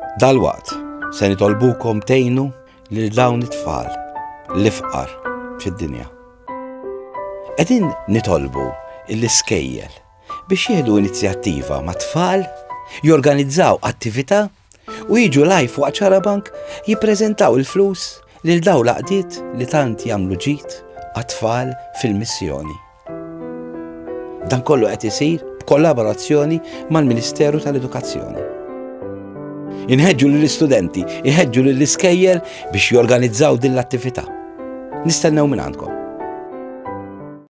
Dalwaqt se nitolbukom tgħinu lil dawn it-tfal l-ifqar fid-dinja. Qegħdin nitolbu l-iskejjel biex jieħdu inizjattiva ma' tfal, jorganizzaw attività u jiġu live waqt ċarabank jippreżentaw il-flus lil dawn l-għaqdiet li tant jagħmlu ġid għat-tfal fil-missjoni. Dan kollu qed isir b'kollaborazzjoni mal-Ministeru tal-Edukazzjoni. Inħeġġu lill-istudenti, iħeġġu lill-iskejjel biex jorganizzaw din l-attività. Nistennew minn għandkom.